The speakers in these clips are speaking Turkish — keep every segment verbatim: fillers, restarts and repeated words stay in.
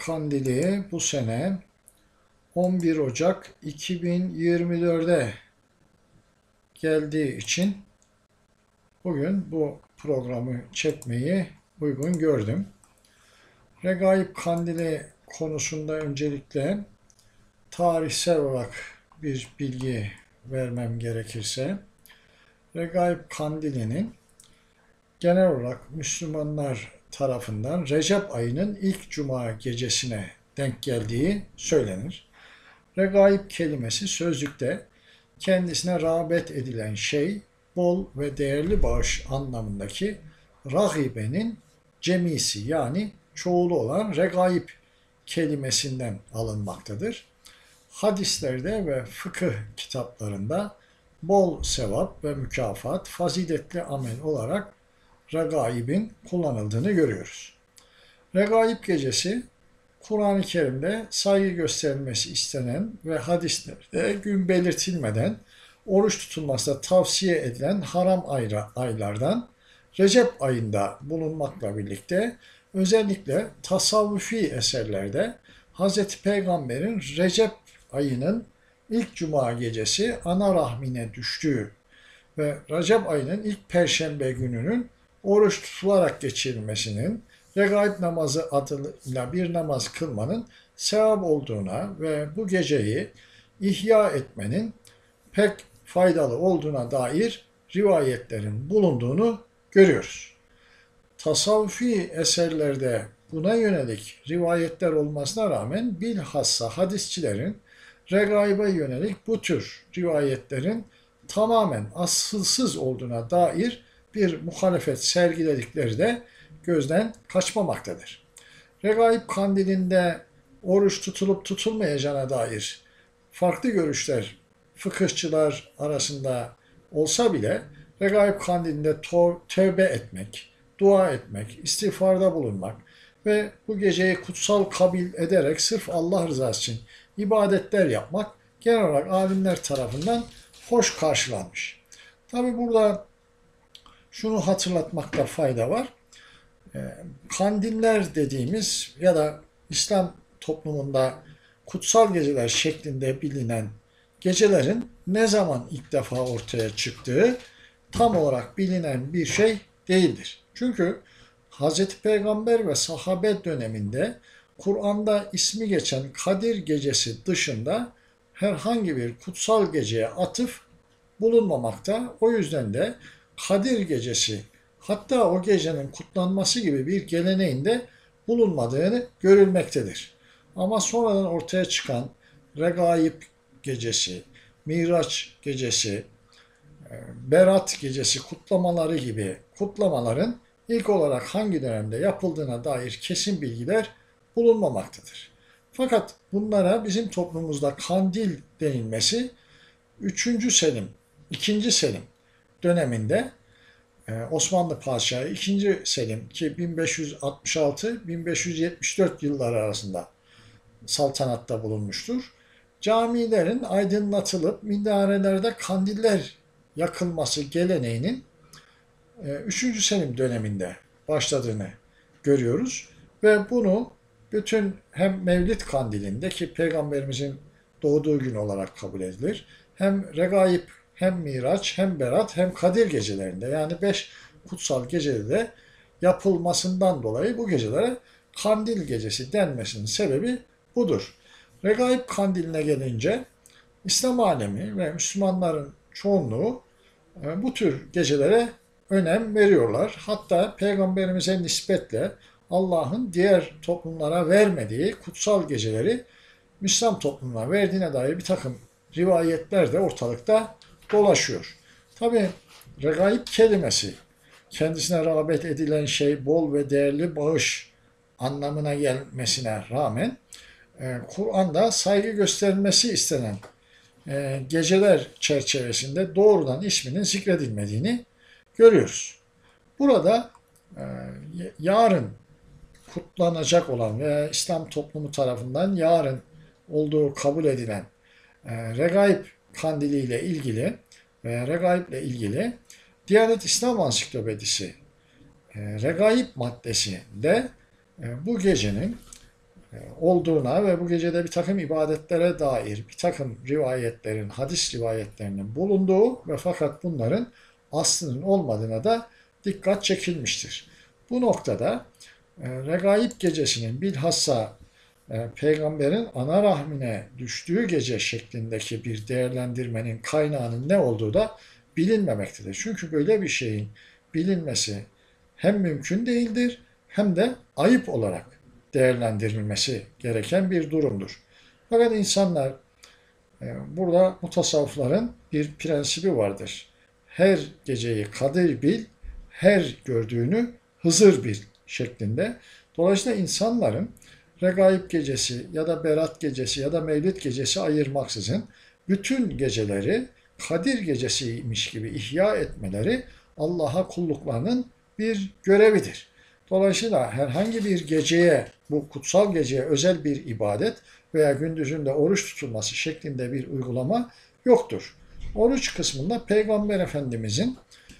Kandili bu sene on bir Ocak iki bin yirmi dört'e geldiği için bugün bu programı çekmeyi uygun gördüm. Regaib Kandili konusunda öncelikle tarihsel olarak bir bilgi vermem gerekirse, Regaib Kandili'nin genel olarak Müslümanlar tarafından Recep ayının ilk cuma gecesine denk geldiği söylenir. Regaib kelimesi sözlükte kendisine rağbet edilen şey, bol ve değerli bağış anlamındaki rahibenin cemisi yani çoğulu olan regaib kelimesinden alınmaktadır. Hadislerde ve fıkıh kitaplarında bol sevap ve mükafat, faziletli amel olarak regaibin kullanıldığını görüyoruz. Regaib gecesi, Kur'an-ı Kerim'de saygı gösterilmesi istenen ve hadislerde gün belirtilmeden oruç tutulması da tavsiye edilen haram aylardan Recep ayında bulunmakla birlikte özellikle tasavvufi eserlerde Hz. Peygamber'in Recep ayının ilk cuma gecesi ana rahmine düştüğü ve Recep ayının ilk perşembe gününün oruç tutularak geçirilmesinin Regaib namazı adıyla bir namaz kılmanın sevap olduğuna ve bu geceyi ihya etmenin pek faydalı olduğuna dair rivayetlerin bulunduğunu görüyoruz. Tasavvufi eserlerde buna yönelik rivayetler olmasına rağmen bilhassa hadisçilerin Regaib'e yönelik bu tür rivayetlerin tamamen asılsız olduğuna dair bir muhalefet sergiledikleri de gözden kaçmamaktadır. Regaib kandilinde oruç tutulup tutulmayacağına dair farklı görüşler fıkıhçılar arasında olsa bile Regaib kandilinde tövbe etmek, dua etmek, istiğfarda bulunmak ve bu geceyi kutsal kabul ederek sırf Allah rızası için ibadetler yapmak genel olarak alimler tarafından hoş karşılanmış. Tabi burada şunu hatırlatmakta fayda var. Kandiller dediğimiz ya da İslam toplumunda kutsal geceler şeklinde bilinen gecelerin ne zaman ilk defa ortaya çıktığı tam olarak bilinen bir şey değildir. Çünkü Hz. Peygamber ve sahabe döneminde Kur'an'da ismi geçen Kadir Gecesi dışında herhangi bir kutsal geceye atıf bulunmamakta. O yüzden de Kadir Gecesi, hatta o gecenin kutlanması gibi bir geleneğinde bulunmadığını görülmektedir. Ama sonradan ortaya çıkan Regaib Gecesi, Miraç Gecesi, Berat Gecesi kutlamaları gibi kutlamaların ilk olarak hangi dönemde yapıldığına dair kesin bilgiler bulunmamaktadır. Fakat bunlara bizim toplumumuzda kandil denilmesi üçüncü Selim, ikinci Selim döneminde Osmanlı Padişahı ikinci Selim ki bin beş yüz altmış altı bin beş yüz yetmiş dört yılları arasında saltanatta bulunmuştur. Camilerin aydınlatılıp minarelerde kandiller yakılması geleneğinin üçüncü Selim döneminde başladığını görüyoruz. Ve bunu bütün hem Mevlid Kandili'nde ki Peygamberimizin doğduğu gün olarak kabul edilir, hem Regaib, hem Miraç, hem Berat, hem Kadir gecelerinde yani beş kutsal gecede de yapılmasından dolayı bu gecelere Kandil Gecesi denmesinin sebebi budur. Regaib Kandili'ne gelince İslam alemi ve Müslümanların çoğunluğu bu tür gecelere önem veriyorlar. Hatta Peygamberimize nispetle Allah'ın diğer toplumlara vermediği kutsal geceleri Müslüman toplumuna verdiğine dair bir takım rivayetler de ortalıkta dolaşıyor. Tabi regaib kelimesi kendisine rağbet edilen şey bol ve değerli bağış anlamına gelmesine rağmen Kur'an'da saygı gösterilmesi istenen geceler çerçevesinde doğrudan isminin zikredilmediğini görüyoruz. Burada yarın kutlanacak olan veya İslam toplumu tarafından yarın olduğu kabul edilen Regaib Kandili ile ilgili veya Regaib ile ilgili Diyanet İslam Ansiklopedisi Regaib maddesinde bu gecenin olduğuna ve bu gecede bir takım ibadetlere dair bir takım rivayetlerin, hadis rivayetlerinin bulunduğu ve fakat bunların aslının olmadığına da dikkat çekilmiştir. Bu noktada e, Regaib gecesinin bilhassa e, peygamberin ana rahmine düştüğü gece şeklindeki bir değerlendirmenin kaynağının ne olduğu da bilinmemektedir. Çünkü böyle bir şeyin bilinmesi hem mümkün değildir hem de ayıp olarak değerlendirilmesi gereken bir durumdur. Fakat insanlar e, burada mutasavvıfların bir prensibi vardır. Her geceyi kadir bil, her gördüğünü Hızır bil şeklinde. Dolayısıyla insanların Regaib gecesi ya da Berat gecesi ya da Mevlid gecesi ayırmaksızın bütün geceleri Kadir gecesiymiş gibi ihya etmeleri Allah'a kulluklarının bir görevidir. Dolayısıyla herhangi bir geceye, bu kutsal geceye özel bir ibadet veya gündüzünde oruç tutulması şeklinde bir uygulama yoktur. Oruç kısmında Peygamber Efendimizin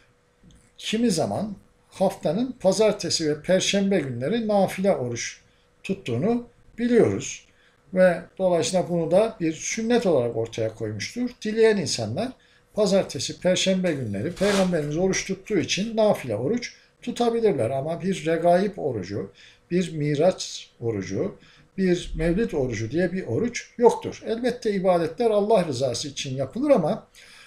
kimi zaman haftanın pazartesi ve perşembe günleri nafile oruç tuttuğunu biliyoruz. Ve dolayısıyla bunu da bir sünnet olarak ortaya koymuştur. Dileyen insanlar pazartesi, perşembe günleri Peygamberimiz oruç tuttuğu için nafile oruç tutabilirler. Ama bir regaib orucu, bir miraç orucu, bir mevlid orucu diye bir oruç yoktur. Elbette ibadetler Allah rızası için yapılır ama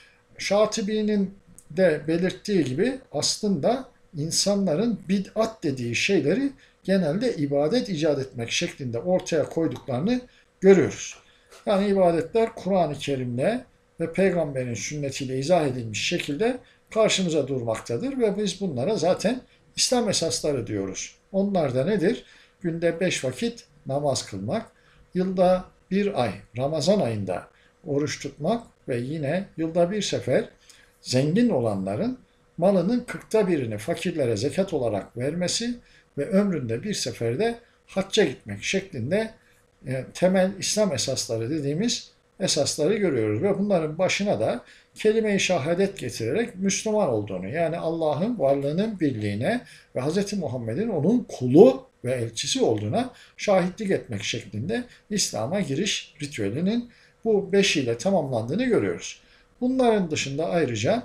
Şatibi'nin de belirttiği gibi aslında insanların bid'at dediği şeyleri genelde ibadet icat etmek şeklinde ortaya koyduklarını görüyoruz. Yani ibadetler Kur'an-ı Kerim'le ve Peygamberin sünnetiyle izah edilmiş şekilde karşımıza durmaktadır ve biz bunlara zaten İslam esasları diyoruz. Onlar da nedir? Günde beş vakit namaz kılmak, yılda bir ay, Ramazan ayında oruç tutmak ve yine yılda bir sefer zengin olanların malının kırkta birini fakirlere zekat olarak vermesi ve ömründe bir seferde hacca gitmek şeklinde e, temel İslam esasları dediğimiz esasları görüyoruz. Ve bunların başına da kelime-i şehadet getirerek Müslüman olduğunu, yani Allah'ın varlığının birliğine ve Hz. Muhammed'in onun kulu ve elçisi olduğuna şahitlik etmek şeklinde İslam'a giriş ritüelinin bu beşiyle tamamlandığını görüyoruz. Bunların dışında ayrıca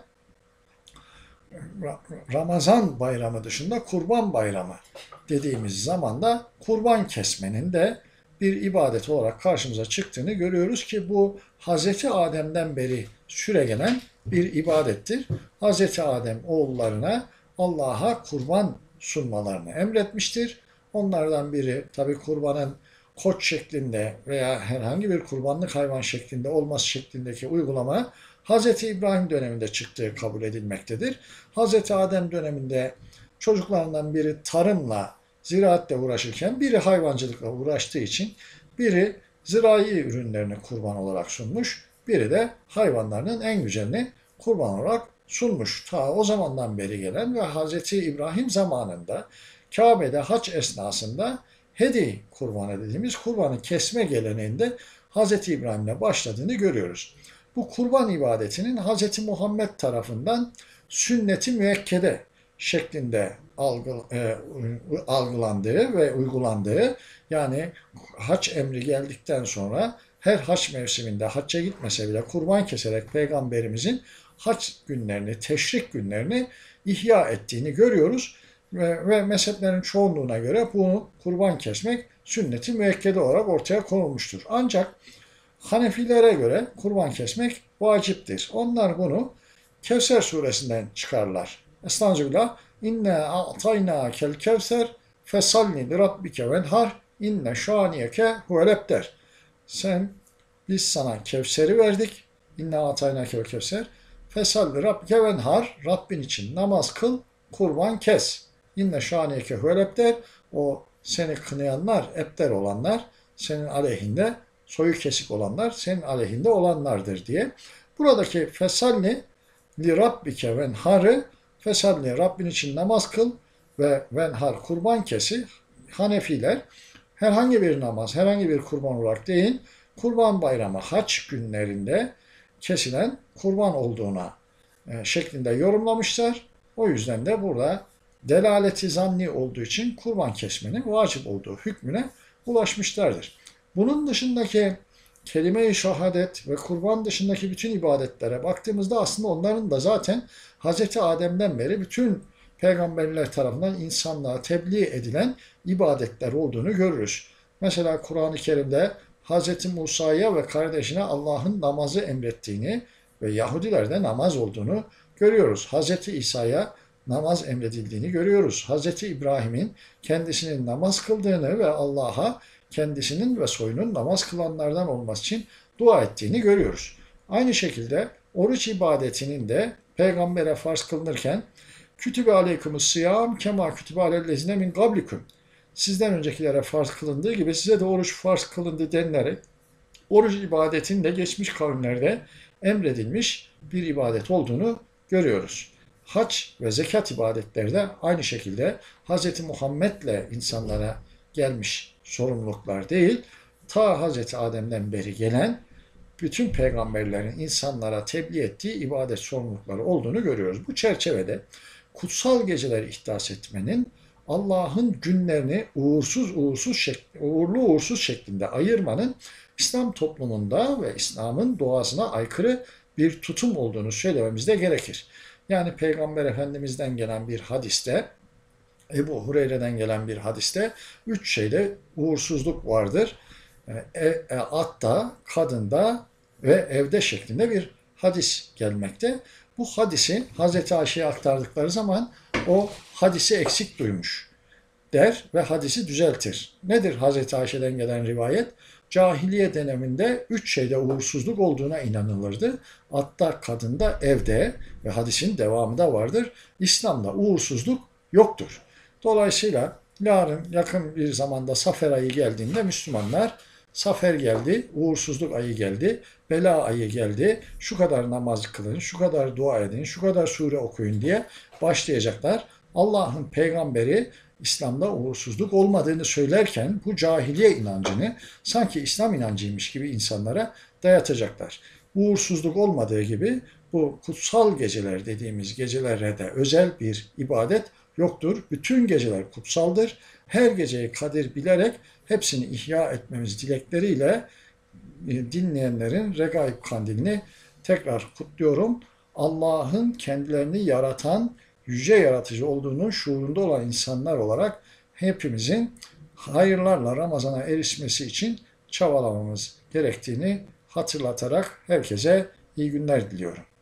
Ramazan bayramı dışında Kurban Bayramı dediğimiz zamanda kurban kesmenin de bir ibadet olarak karşımıza çıktığını görüyoruz ki bu Hazreti Adem'den beri süregelen bir ibadettir. Hazreti Adem oğullarına Allah'a kurban sunmalarını emretmiştir. Onlardan biri tabi kurbanın koç şeklinde veya herhangi bir kurbanlık hayvan şeklinde olması şeklindeki uygulama Hz. İbrahim döneminde çıktığı kabul edilmektedir. Hz. Adem döneminde çocuklarından biri tarımla, ziraatle uğraşırken biri hayvancılıkla uğraştığı için biri zirai ürünlerini kurban olarak sunmuş, biri de hayvanlarının en güzelini kurban olarak sunmuş. Ta o zamandan beri gelen ve Hz. İbrahim zamanında Kabe'de hac esnasında hedi kurbanı dediğimiz kurbanı kesme geleneğinde Hz. İbrahim'le başladığını görüyoruz. Bu kurban ibadetinin Hz. Muhammed tarafından sünnet-i müekkede şeklinde algı, e, algılandığı ve uygulandığı, yani hac emri geldikten sonra her hac mevsiminde hacca gitmese bile kurban keserek Peygamberimizin hac günlerini, teşrik günlerini ihya ettiğini görüyoruz. Ve, ve mezheplerin çoğunluğuna göre bunu kurban kesmek sünnet-i müekkede olarak ortaya konulmuştur. Ancak Hanefilere göre kurban kesmek vaciptir. Onlar bunu Kevser suresinden çıkarlar. Estağfirullah. İnne a'tayna kel kevser fesalli li rabbike venhar inne şaniyeke huvel ebter. Sen, biz sana Kevser'i verdik. İnne a'tayna kel kevser fesalli rabbike venhar. Rabbin için namaz kıl, kurban kes. İnne şaniyeke huvel ebter. O seni kınayanlar, ebter olanlar, senin aleyhinde soyu kesik olanlar senin aleyhinde olanlardır diye. Buradaki fesalli li rabbike venharı, fesalli Rabbin için namaz kıl ve venhar kurban kesi, Hanefiler herhangi bir namaz, herhangi bir kurban olarak değil, kurban bayramı haç günlerinde kesilen kurban olduğuna e, şeklinde yorumlamışlar. O yüzden de burada delaleti zanni olduğu için kurban kesmenin vacip olduğu hükmüne ulaşmışlardır. Bunun dışındaki kelime-i şehadet ve kurban dışındaki bütün ibadetlere baktığımızda aslında onların da zaten Hz. Adem'den beri bütün peygamberler tarafından insanlığa tebliğ edilen ibadetler olduğunu görürüz. Mesela Kur'an-ı Kerim'de Hz. Musa'ya ve kardeşine Allah'ın namazı emrettiğini ve Yahudilerde namaz olduğunu görüyoruz. Hz. İsa'ya namaz emredildiğini görüyoruz. Hz. İbrahim'in kendisinin namaz kıldığını ve Allah'a kendisinin ve soyunun namaz kılanlardan olması için dua ettiğini görüyoruz. Aynı şekilde oruç ibadetinin de peygambere farz kılınırken kütübe aleykumus siyam kema kütübe alellezine min gablikum. Sizden öncekilere farz kılındığı gibi size de oruç farz kılındı denilerek oruç ibadetinin de geçmiş kavimlerde emredilmiş bir ibadet olduğunu görüyoruz. Hac ve zekat ibadetleri de aynı şekilde Hz. Muhammed'le insanlara gelmiş sorumluluklar değil, ta Hz. Adem'den beri gelen bütün peygamberlerin insanlara tebliğ ettiği ibadet sorumlulukları olduğunu görüyoruz. Bu çerçevede kutsal geceler ihdas etmenin Allah'ın günlerini uğursuz uğursuz şekli, uğurlu uğursuz şeklinde ayırmanın İslam toplumunda ve İslam'ın doğasına aykırı bir tutum olduğunu söylememiz de gerekir. Yani Peygamber Efendimiz'den gelen bir hadiste, Ebu Hureyre'den gelen bir hadiste üç şeyde uğursuzluk vardır. E, e, atta, kadında ve evde şeklinde bir hadis gelmekte. Bu hadisi Hazreti Ayşe'ye aktardıkları zaman o hadisi eksik duymuş der ve hadisi düzeltir. Nedir Hazreti Ayşe'den gelen rivayet? Cahiliye döneminde üç şeyde uğursuzluk olduğuna inanılırdı. Atta, kadında, evde ve hadisin devamı da vardır. İslam'da uğursuzluk yoktur. Dolayısıyla yarın yakın bir zamanda Safer ayı geldiğinde Müslümanlar Safer geldi, uğursuzluk ayı geldi, bela ayı geldi, şu kadar namaz kılın, şu kadar dua edin, şu kadar sure okuyun diye başlayacaklar. Allah'ın peygamberi İslam'da uğursuzluk olmadığını söylerken bu cahiliye inancını sanki İslam inancıymış gibi insanlara dayatacaklar. Uğursuzluk olmadığı gibi bu kutsal geceler dediğimiz gecelere de özel bir ibadet yoktur. Bütün geceler kutsaldır. Her geceyi kadir bilerek hepsini ihya etmemiz dilekleriyle dinleyenlerin Regaib Kandilini tekrar kutluyorum. Allah'ın kendilerini yaratan yüce yaratıcı olduğunun şuurunda olan insanlar olarak hepimizin hayırlarla Ramazan'a erişmesi için çabalamamız gerektiğini hatırlatarak herkese iyi günler diliyorum.